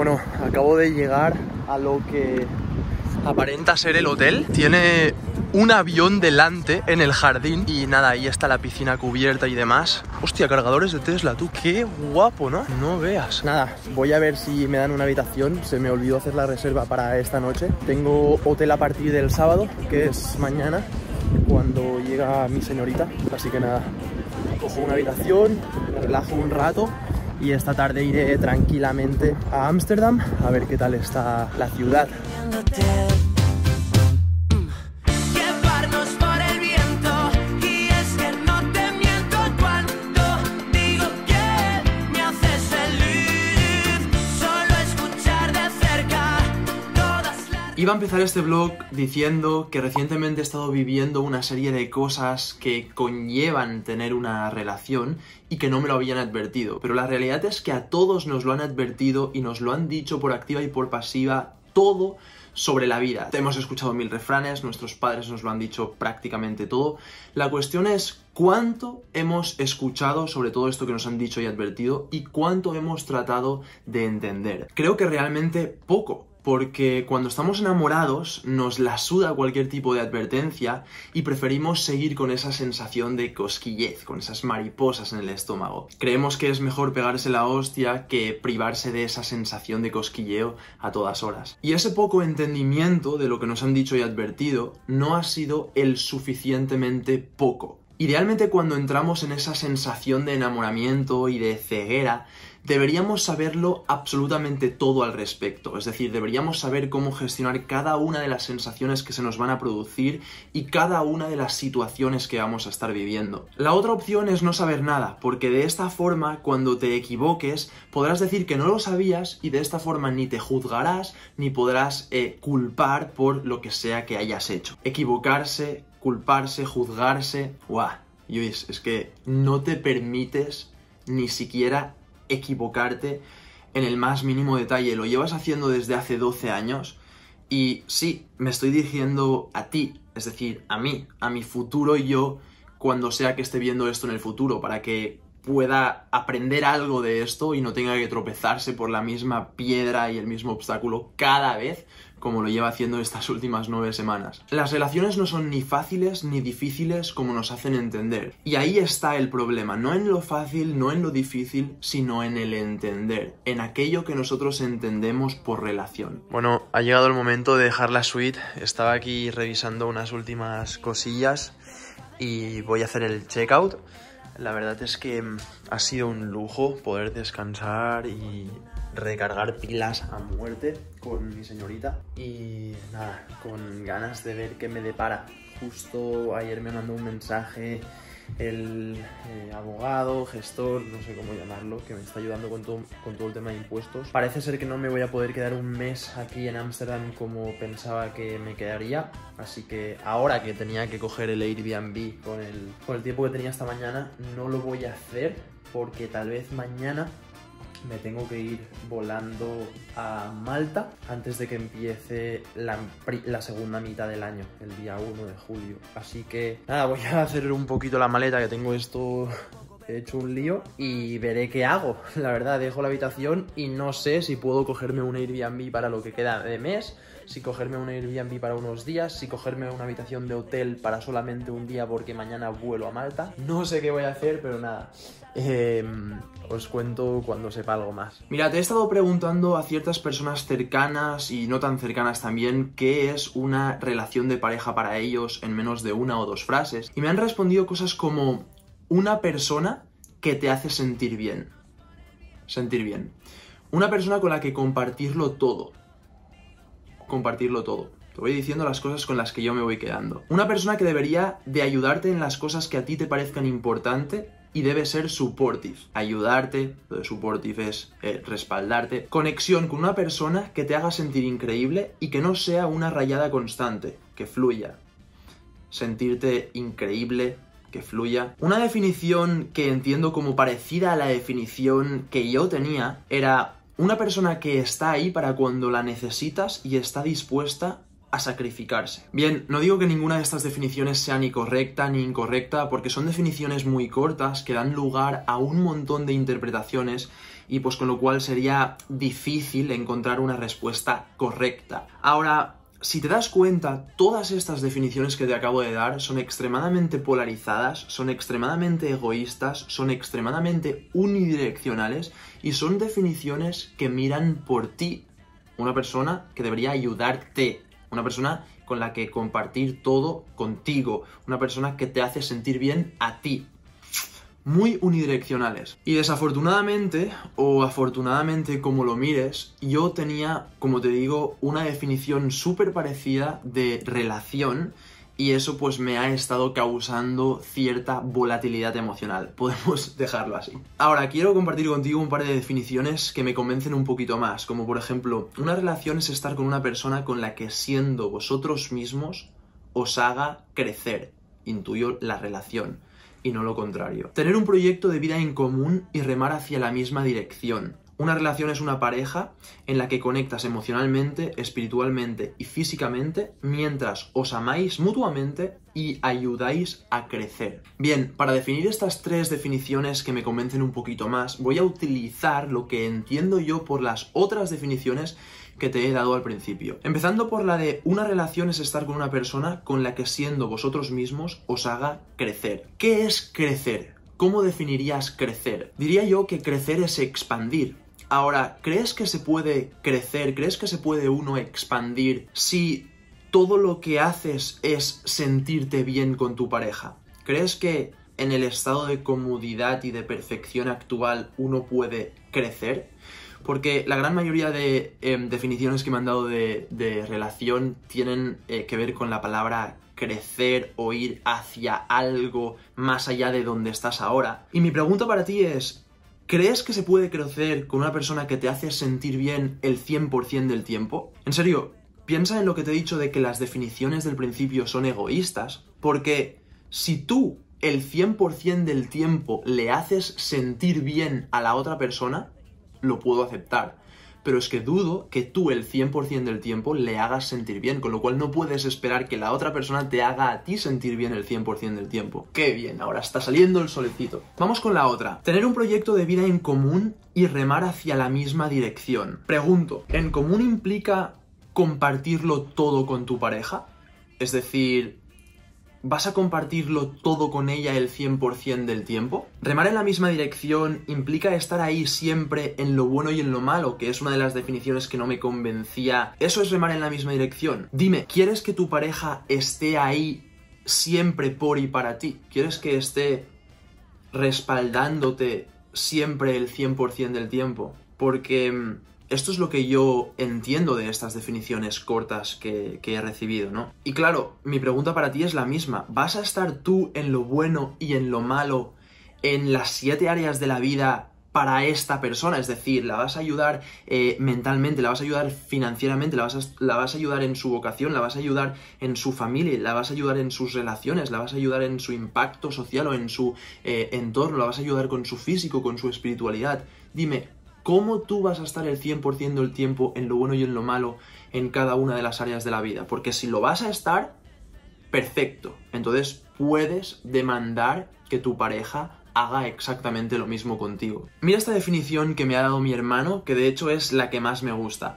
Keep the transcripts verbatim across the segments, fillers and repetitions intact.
Bueno, acabo de llegar a lo que aparenta ser el hotel. Tiene un avión delante en el jardín y nada, ahí está la piscina cubierta y demás. Hostia, cargadores de Tesla, tú, qué guapo, ¿no? No veas. Nada, voy a ver si me dan una habitación. Se me olvidó hacer la reserva para esta noche. Tengo hotel a partir del sábado, que es mañana, cuando llega mi señorita. Así que nada, cojo una habitación, me relajo un rato y esta tarde iré tranquilamente a Ámsterdam a ver qué tal está la ciudad. Iba a empezar este vlog diciendo que recientemente he estado viviendo una serie de cosas que conllevan tener una relación y que no me lo habían advertido. Pero la realidad es que a todos nos lo han advertido y nos lo han dicho por activa y por pasiva todo sobre la vida. Hemos escuchado mil refranes, nuestros padres nos lo han dicho prácticamente todo. La cuestión es cuánto hemos escuchado sobre todo esto que nos han dicho y advertido y cuánto hemos tratado de entender. Creo que realmente poco. Porque cuando estamos enamorados nos la suda cualquier tipo de advertencia y preferimos seguir con esa sensación de cosquillez, con esas mariposas en el estómago. Creemos que es mejor pegarse la hostia que privarse de esa sensación de cosquilleo a todas horas. Y ese poco entendimiento de lo que nos han dicho y advertido no ha sido el suficientemente poco. Idealmente, cuando entramos en esa sensación de enamoramiento y de ceguera, deberíamos saberlo absolutamente todo al respecto. Es decir, deberíamos saber cómo gestionar cada una de las sensaciones que se nos van a producir y cada una de las situaciones que vamos a estar viviendo. La otra opción es no saber nada, porque de esta forma, cuando te equivoques, podrás decir que no lo sabías y de esta forma ni te juzgarás ni podrás eh, culpar por lo que sea que hayas hecho. Equivocarse, culparse, juzgarse... ¡Guau! Luis, es que no te permites ni siquiera equivocarte en el más mínimo detalle. Lo llevas haciendo desde hace doce años y sí, me estoy dirigiendo a ti, es decir, a mí, a mi futuro yo, cuando sea que esté viendo esto en el futuro, para que pueda aprender algo de esto y no tenga que tropezarse por la misma piedra y el mismo obstáculo cada vez como lo lleva haciendo estas últimas nueve semanas. Las relaciones no son ni fáciles ni difíciles como nos hacen entender. Y ahí está el problema, no en lo fácil, no en lo difícil, sino en el entender, en aquello que nosotros entendemos por relación. Bueno, ha llegado el momento de dejar la suite. Estaba aquí revisando unas últimas cosillas y voy a hacer el checkout. La verdad es que ha sido un lujo poder descansar y recargar pilas a muerte con mi señorita y nada, con ganas de ver qué me depara. Justo ayer me mandó un mensaje el eh, abogado, gestor, no sé cómo llamarlo, que me está ayudando con todo, con todo el tema de impuestos. Parece ser que no me voy a poder quedar un mes aquí en Ámsterdam como pensaba que me quedaría, así que ahora que tenía que coger el Airbnb con el, con el tiempo que tenía esta mañana, no lo voy a hacer porque tal vez mañana me tengo que ir volando a Malta antes de que empiece la, la segunda mitad del año, el día uno de julio. Así que nada, voy a hacer un poquito la maleta, que tengo esto hecho un lío, y veré qué hago. La verdad, dejo la habitación y no sé si puedo cogerme un Airbnb para lo que queda de mes, si cogerme un Airbnb para unos días, si cogerme una habitación de hotel para solamente un día porque mañana vuelo a Malta. No sé qué voy a hacer, pero nada. Eh, os cuento cuando sepa algo más. Mira, te he estado preguntando a ciertas personas cercanas y no tan cercanas también qué es una relación de pareja para ellos en menos de una o dos frases, y me han respondido cosas como una persona que te hace sentir bien. Sentir bien. Una persona con la que compartirlo todo. Compartirlo todo. Te voy diciendo las cosas con las que yo me voy quedando. Una persona que debería de ayudarte en las cosas que a ti te parezcan importantes y debe ser supportive. Ayudarte, lo de supportive es eh, respaldarte. Conexión con una persona que te haga sentir increíble y que no sea una rayada constante, que fluya. Sentirte increíble, que fluya. Una definición que entiendo como parecida a la definición que yo tenía era una persona que está ahí para cuando la necesitas y está dispuesta a sacrificarse. Bien, no digo que ninguna de estas definiciones sea ni correcta ni incorrecta, porque son definiciones muy cortas que dan lugar a un montón de interpretaciones y pues con lo cual sería difícil encontrar una respuesta correcta. Ahora, si te das cuenta, todas estas definiciones que te acabo de dar son extremadamente polarizadas, son extremadamente egoístas, son extremadamente unidireccionales y son definiciones que miran por ti. Una persona que debería ayudarte, una persona con la que compartir todo contigo, una persona que te hace sentir bien a ti. Muy unidireccionales. Y desafortunadamente, o afortunadamente como lo mires, yo tenía, como te digo, una definición súper parecida de relación y eso pues me ha estado causando cierta volatilidad emocional. Podemos dejarlo así. Ahora, quiero compartir contigo un par de definiciones que me convencen un poquito más, como por ejemplo, una relación es estar con una persona con la que siendo vosotros mismos os haga crecer. Intuyo la relación. Y no lo contrario. Tener un proyecto de vida en común y remar hacia la misma dirección. Una relación es una pareja en la que conectas emocionalmente, espiritualmente y físicamente mientras os amáis mutuamente y ayudáis a crecer. Bien, para definir estas tres definiciones que me convencen un poquito más, voy a utilizar lo que entiendo yo por las otras definiciones que te he dado al principio. Empezando por la de una relación es estar con una persona con la que siendo vosotros mismos os haga crecer. ¿Qué es crecer? ¿Cómo definirías crecer? Diría yo que crecer es expandir. Ahora, ¿crees que se puede crecer? ¿Crees que se puede uno expandir si todo lo que haces es sentirte bien con tu pareja? ¿Crees que en el estado de comodidad y de perfección actual uno puede crecer? Porque la gran mayoría de eh, definiciones que me han dado de, de relación tienen eh, que ver con la palabra crecer o ir hacia algo más allá de donde estás ahora. Y mi pregunta para ti es, ¿crees que se puede crecer con una persona que te hace sentir bien el cien por ciento del tiempo? En serio, piensa en lo que te he dicho de que las definiciones del principio son egoístas, porque si tú el cien por ciento del tiempo le haces sentir bien a la otra persona, lo puedo aceptar. Pero es que dudo que tú el cien por ciento del tiempo le hagas sentir bien, con lo cual no puedes esperar que la otra persona te haga a ti sentir bien el cien por ciento del tiempo. ¡Qué bien! Ahora está saliendo el solecito. Vamos con la otra. Tener un proyecto de vida en común y remar hacia la misma dirección. Pregunto, ¿en común implica compartirlo todo con tu pareja? Es decir, ¿vas a compartirlo todo con ella el cien por ciento del tiempo? Remar en la misma dirección implica estar ahí siempre en lo bueno y en lo malo, que es una de las definiciones que no me convencía. ¿Eso es remar en la misma dirección? Dime, ¿quieres que tu pareja esté ahí siempre por y para ti? ¿Quieres que esté respaldándote siempre el cien por ciento del tiempo? Porque esto es lo que yo entiendo de estas definiciones cortas que, que he recibido, ¿no? Y claro, mi pregunta para ti es la misma. ¿Vas a estar tú en lo bueno y en lo malo en las siete áreas de la vida para esta persona? Es decir, ¿la vas a ayudar eh, mentalmente, la vas a ayudar financieramente, la vas a, la vas a ayudar en su vocación, la vas a ayudar en su familia, la vas a ayudar en sus relaciones, la vas a ayudar en su impacto social o en su eh, entorno, la vas a ayudar con su físico, con su espiritualidad? Dime, ¿cómo tú vas a estar el cien por ciento del tiempo en lo bueno y en lo malo en cada una de las áreas de la vida? Porque si lo vas a estar, perfecto. Entonces puedes demandar que tu pareja haga exactamente lo mismo contigo. Mira esta definición que me ha dado mi hermano, que de hecho es la que más me gusta.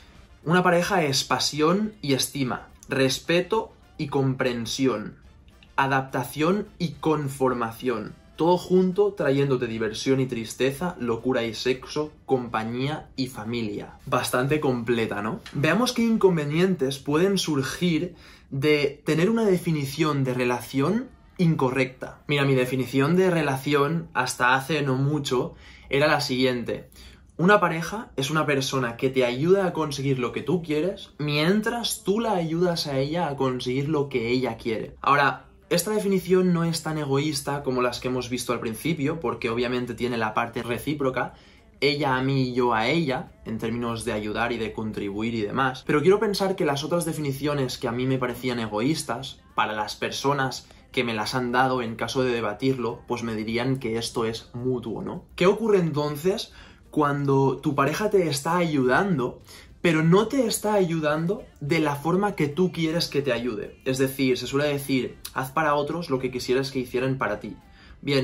Una pareja es pasión y estima, respeto y comprensión, adaptación y conformación. Todo junto trayéndote diversión y tristeza, locura y sexo, compañía y familia. Bastante completa, ¿no? Veamos qué inconvenientes pueden surgir de tener una definición de relación incorrecta. Mira, mi definición de relación hasta hace no mucho era la siguiente. Una pareja es una persona que te ayuda a conseguir lo que tú quieres mientras tú la ayudas a ella a conseguir lo que ella quiere. Ahora, esta definición no es tan egoísta como las que hemos visto al principio, porque obviamente tiene la parte recíproca, ella a mí y yo a ella, en términos de ayudar y de contribuir y demás. Pero quiero pensar que las otras definiciones que a mí me parecían egoístas, para las personas que me las han dado en caso de debatirlo, pues me dirían que esto es mutuo, ¿no? ¿Qué ocurre entonces cuando tu pareja te está ayudando, pero no te está ayudando de la forma que tú quieres que te ayude? Es decir, se suele decir, haz para otros lo que quisieras que hicieran para ti. Bien,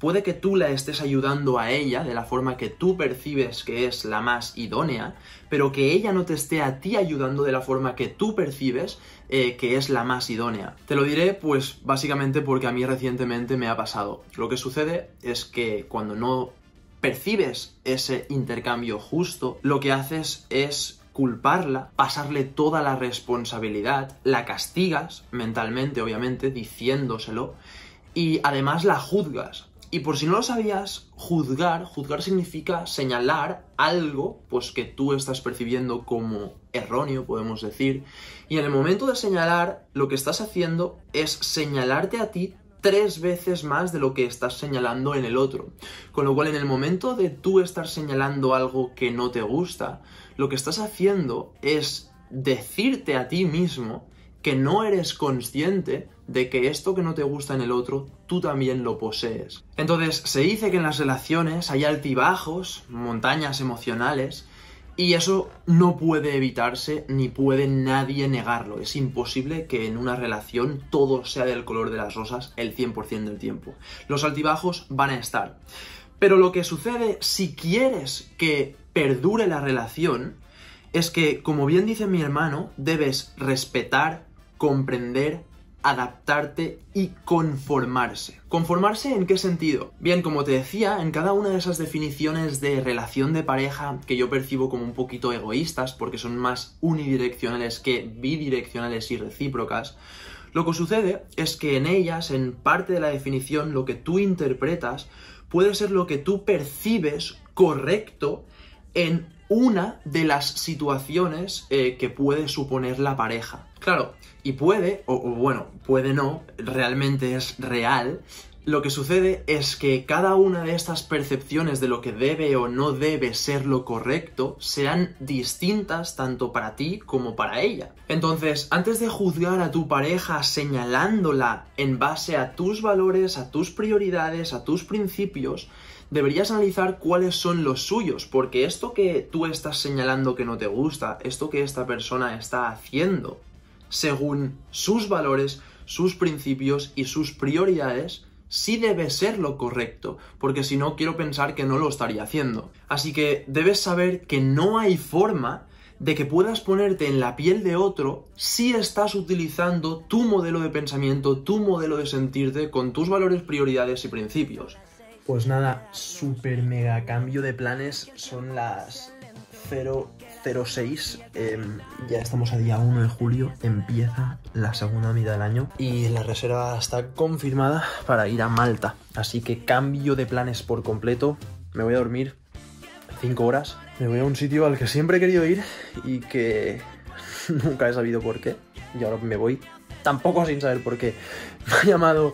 puede que tú la estés ayudando a ella de la forma que tú percibes que es la más idónea, pero que ella no te esté a ti ayudando de la forma que tú percibes eh, que es la más idónea. Te lo diré pues básicamente porque a mí recientemente me ha pasado. Lo que sucede es que cuando no percibes ese intercambio justo, lo que haces es culparla, pasarle toda la responsabilidad, la castigas mentalmente, obviamente, diciéndoselo, y además la juzgas. Y por si no lo sabías, juzgar, juzgar significa señalar algo pues que tú estás percibiendo como erróneo, podemos decir, y en el momento de señalar, lo que estás haciendo es señalarte a ti tres veces más de lo que estás señalando en el otro. Con lo cual, en el momento de tú estar señalando algo que no te gusta, lo que estás haciendo es decirte a ti mismo que no eres consciente de que esto que no te gusta en el otro, tú también lo posees. Entonces, se dice que en las relaciones hay altibajos, montañas emocionales, y eso no puede evitarse ni puede nadie negarlo. Es imposible que en una relación todo sea del color de las rosas el cien por ciento del tiempo. Los altibajos van a estar. Pero lo que sucede si quieres que perdure la relación es que, como bien dice mi hermano, debes respetar, comprender, adaptarte y conformarse. ¿Conformarse en qué sentido? Bien, como te decía, en cada una de esas definiciones de relación de pareja que yo percibo como un poquito egoístas, porque son más unidireccionales que bidireccionales y recíprocas, lo que sucede es que en ellas, en parte de la definición, lo que tú interpretas puede ser lo que tú percibes correcto en una de las situaciones eh, que puede suponer la pareja. Claro, y puede, o, o bueno, puede no, realmente es real. Lo que sucede es que cada una de estas percepciones de lo que debe o no debe ser lo correcto sean distintas tanto para ti como para ella. Entonces, antes de juzgar a tu pareja señalándola en base a tus valores, a tus prioridades, a tus principios, deberías analizar cuáles son los suyos, porque esto que tú estás señalando que no te gusta, esto que esta persona está haciendo, según sus valores, sus principios y sus prioridades, sí debe ser lo correcto, porque si no, quiero pensar que no lo estaría haciendo. Así que debes saber que no hay forma de que puedas ponerte en la piel de otro si estás utilizando tu modelo de pensamiento, tu modelo de sentirte con tus valores, prioridades y principios. Pues nada, súper mega cambio de planes, son las cero cero seis, eh, ya estamos a día uno de julio, empieza la segunda mitad del año y la reserva está confirmada para ir a Malta, así que cambio de planes por completo, me voy a dormir cinco horas, me voy a un sitio al que siempre he querido ir y que nunca he sabido por qué, y ahora me voy tampoco sin saber por qué. Me ha llamado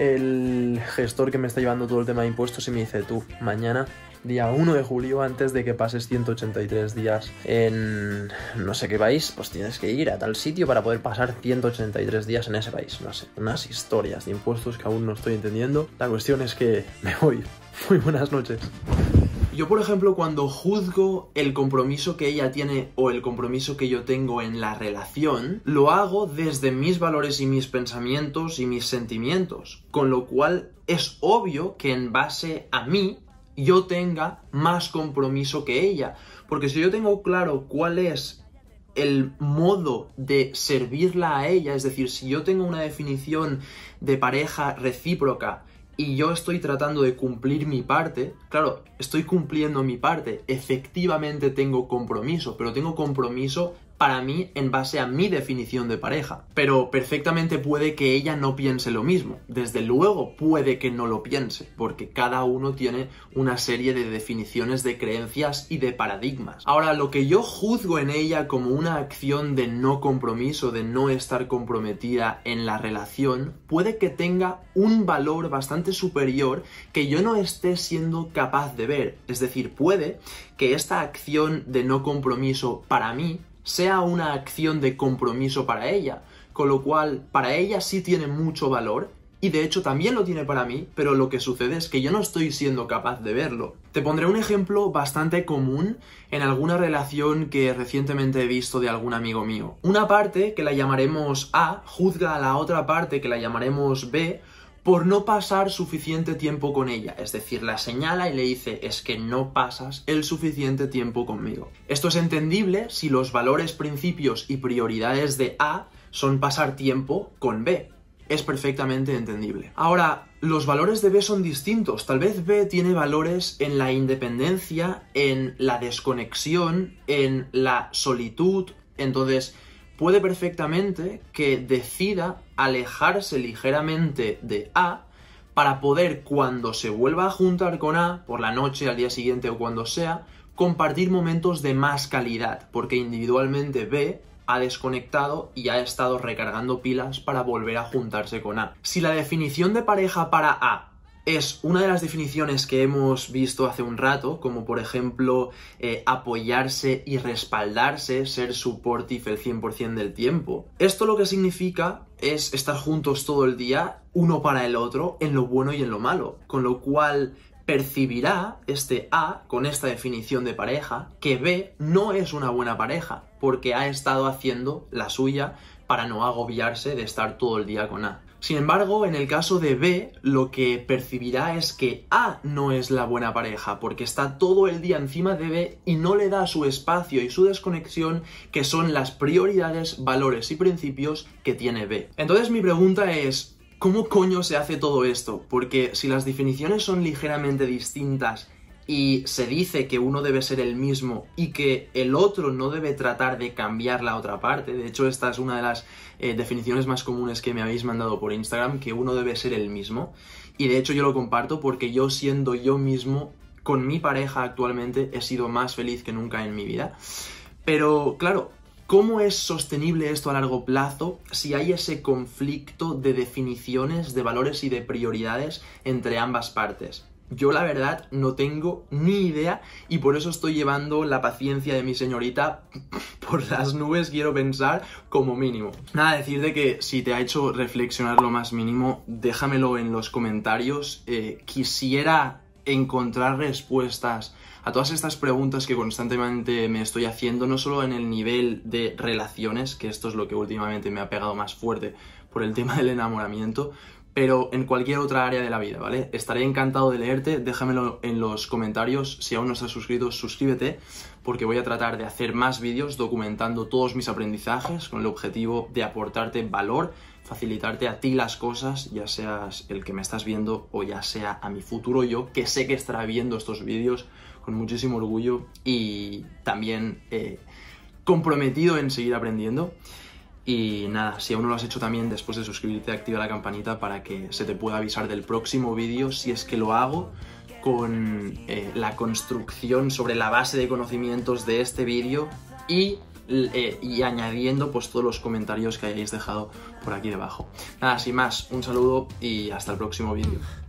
el gestor que me está llevando todo el tema de impuestos y me dice: tú, mañana, día uno de julio, antes de que pases ciento ochenta y tres días en no sé qué país, pues tienes que ir a tal sitio para poder pasar ciento ochenta y tres días en ese país. No sé, unas historias de impuestos que aún no estoy entendiendo. La cuestión es que me voy. Muy buenas noches. Yo, por ejemplo, cuando juzgo el compromiso que ella tiene o el compromiso que yo tengo en la relación, lo hago desde mis valores y mis pensamientos y mis sentimientos, con lo cual es obvio que en base a mí yo tenga más compromiso que ella, porque si yo tengo claro cuál es el modo de servirla a ella, es decir, si yo tengo una definición de pareja recíproca y yo estoy tratando de cumplir mi parte, claro, estoy cumpliendo mi parte, efectivamente tengo compromiso, pero tengo compromiso para mí en base a mi definición de pareja. Pero perfectamente puede que ella no piense lo mismo. Desde luego puede que no lo piense, porque cada uno tiene una serie de definiciones de creencias y de paradigmas. Ahora, lo que yo juzgo en ella como una acción de no compromiso, de no estar comprometida en la relación, puede que tenga un valor bastante superior que yo no esté siendo capaz de ver. Es decir, puede que esta acción de no compromiso para mí sea una acción de compromiso para ella, con lo cual para ella sí tiene mucho valor y de hecho también lo tiene para mí, pero lo que sucede es que yo no estoy siendo capaz de verlo. Te pondré un ejemplo bastante común en alguna relación que recientemente he visto de algún amigo mío. Una parte, que la llamaremos A, juzga a la otra parte, que la llamaremos B, por no pasar suficiente tiempo con ella. Es decir, la señala y le dice, es que no pasas el suficiente tiempo conmigo. Esto es entendible si los valores, principios y prioridades de A son pasar tiempo con B. Es perfectamente entendible. Ahora, los valores de B son distintos. Tal vez B tiene valores en la independencia, en la desconexión, en la solitud. Entonces, puede perfectamente que decida alejarse ligeramente de A para poder, cuando se vuelva a juntar con A, por la noche, al día siguiente o cuando sea, compartir momentos de más calidad, porque individualmente B ha desconectado y ha estado recargando pilas para volver a juntarse con A. Si la definición de pareja para A es una de las definiciones que hemos visto hace un rato, como por ejemplo eh, apoyarse y respaldarse, ser supportive el cien por cien del tiempo, esto lo que significa es estar juntos todo el día, uno para el otro, en lo bueno y en lo malo, con lo cual percibirá este A, con esta definición de pareja, que B no es una buena pareja, porque ha estado haciendo la suya para no agobiarse de estar todo el día con A. Sin embargo, en el caso de B, lo que percibirá es que A no es la buena pareja, porque está todo el día encima de B y no le da su espacio y su desconexión, que son las prioridades, valores y principios que tiene B. Entonces mi pregunta es, ¿cómo coño se hace todo esto? Porque si las definiciones son ligeramente distintas y se dice que uno debe ser el mismo y que el otro no debe tratar de cambiar la otra parte, de hecho esta es una de las eh, definiciones más comunes que me habéis mandado por Instagram, que uno debe ser el mismo, y de hecho yo lo comparto porque yo, siendo yo mismo con mi pareja actualmente, he sido más feliz que nunca en mi vida. Pero claro, ¿cómo es sostenible esto a largo plazo si hay ese conflicto de definiciones, de valores y de prioridades entre ambas partes? Yo la verdad no tengo ni idea y por eso estoy llevando la paciencia de mi señorita por las nubes, quiero pensar, como mínimo. Nada, decirte que si te ha hecho reflexionar lo más mínimo, déjamelo en los comentarios. Eh, quisiera encontrar respuestas a todas estas preguntas que constantemente me estoy haciendo, no solo en el nivel de relaciones, que esto es lo que últimamente me ha pegado más fuerte por el tema del enamoramiento, pero en cualquier otra área de la vida, ¿vale? Estaré encantado de leerte, déjamelo en los comentarios. Si aún no estás suscrito, suscríbete, porque voy a tratar de hacer más vídeos documentando todos mis aprendizajes con el objetivo de aportarte valor, facilitarte a ti las cosas, ya seas el que me estás viendo o ya sea a mi futuro yo, que sé que estará viendo estos vídeos con muchísimo orgullo y también eh, comprometido en seguir aprendiendo. Y nada, si aún no lo has hecho también, después de suscribirte, activa la campanita para que se te pueda avisar del próximo vídeo, si es que lo hago, con eh, la construcción sobre la base de conocimientos de este vídeo y, eh, y añadiendo pues todos los comentarios que hayáis dejado por aquí debajo. Nada, sin más, un saludo y hasta el próximo vídeo.